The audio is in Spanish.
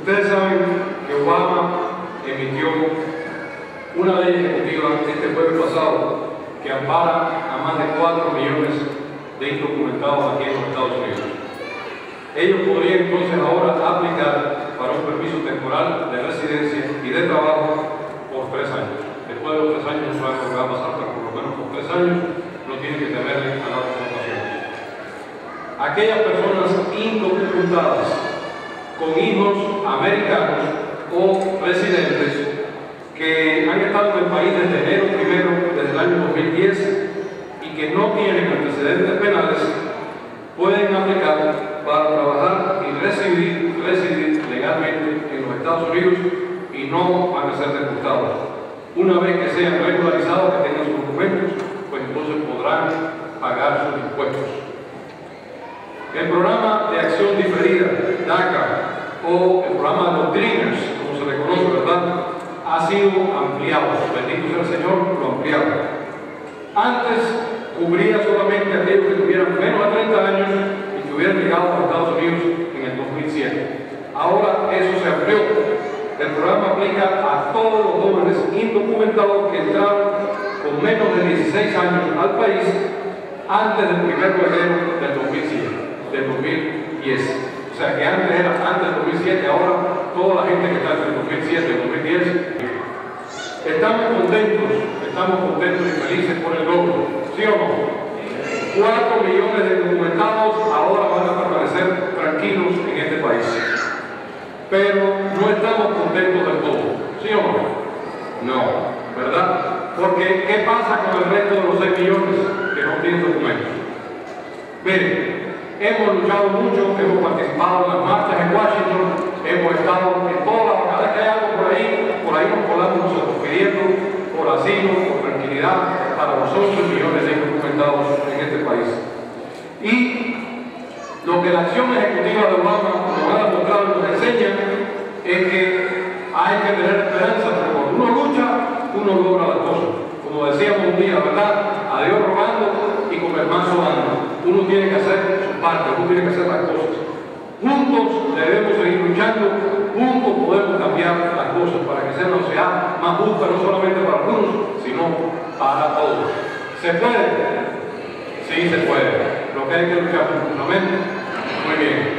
Ustedes saben que Obama emitió una ley ejecutiva este jueves pasado que ampara a más de 4 millones de indocumentados aquí en los Estados Unidos. Ellos podrían entonces ahora aplicar para un permiso temporal de residencia y de trabajo por 3 años. Después de los 3 años no sabemos lo que va a pasar, pero por lo menos por 3 años no tienen que temerle a la deportación. Aquellas personas indocumentadas con hijos americanos o residentes que han estado en el país desde enero 1, desde el año 2010 y que no tienen antecedentes penales, pueden aplicar para trabajar y residir legalmente en los Estados Unidos y no van a ser deportados. Una vez que sean regularizados, que tengan sus documentos, pues entonces podrán pagar sus impuestos. El programa de acción diferida, DACA, o el programa de Dreamers, como se le conoce, ¿verdad?, ha sido ampliado. Bendito sea el Señor, lo ampliado. Antes cubría solamente a aquellos que tuvieran menos de 30 años y que hubieran llegado a los Estados Unidos en el 2007. Ahora eso se amplió. El programa aplica a todos los jóvenes indocumentados que entraron con menos de 16 años al país antes del 1 de enero del 2010. O sea que antes era antes del 2007, ahora toda la gente que está entre el 2007 y el 2010. Estamos contentos y felices por el logro, ¿sí o no? 4 millones de indocumentados ahora van a permanecer tranquilos en este país. Pero no estamos contentos del todo, ¿sí o no? No, ¿verdad? Porque ¿qué pasa con el resto de los 6 millones que no tienen documentos? Miren, hemos luchado mucho, hemos participado en las marchas en Washington, hemos estado en todas las bajadas que hay algo por ahí nos colamos nosotros pidiendo por asilo, por tranquilidad para los 11 millones de indocumentados en este país. Y lo que la acción ejecutiva de Obama nos ha demostrado y nos enseña es que hay que tener esperanza, pero cuando uno lucha, uno logra las cosas. Como decíamos un día, ¿verdad? A Dios rogando y con el mazo dando. Uno tiene que hacer su parte, uno tiene que hacer las cosas. Juntos debemos seguir luchando, juntos podemos cambiar las cosas para que sea una sociedad más justa, no solamente para algunos, sino para todos. ¿Se puede? Sí, se puede. Lo que hay que luchar juntos. Amén. Muy bien.